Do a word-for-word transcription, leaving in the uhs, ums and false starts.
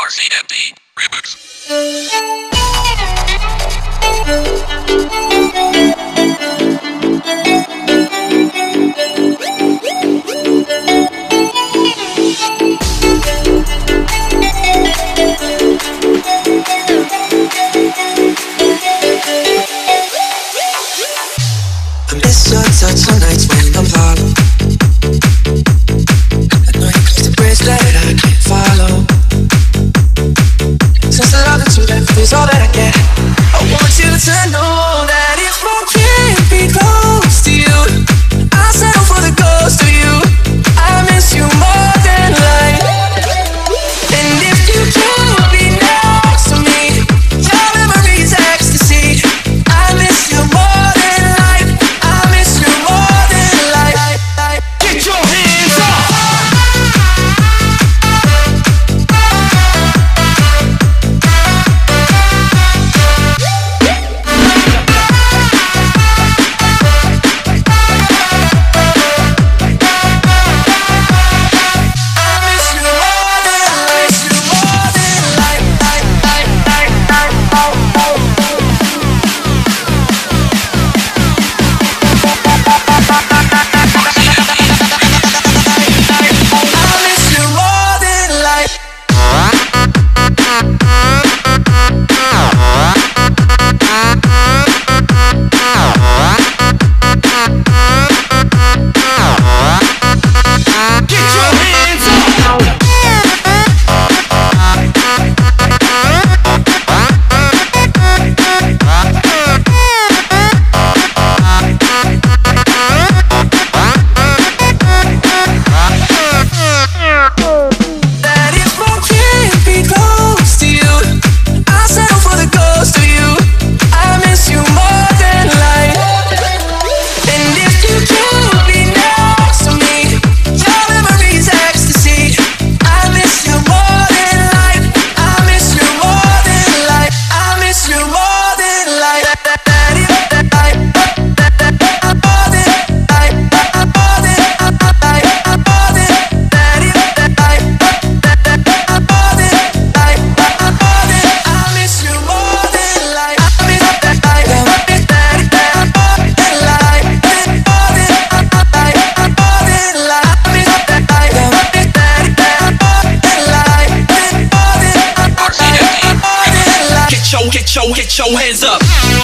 R C M D Remix. I miss your touch on nights when I'm falling. I know you close the bridge that I can't follow. Since the love that you left is all that I get, I want you to know that if I can't be close to you, I'll settle for the ghost of you. I miss you more than life. And if you can't be next to me, your memory's ecstasy. I miss you more than life. I miss you more than life. Get your hands up! Get your, get your hands up.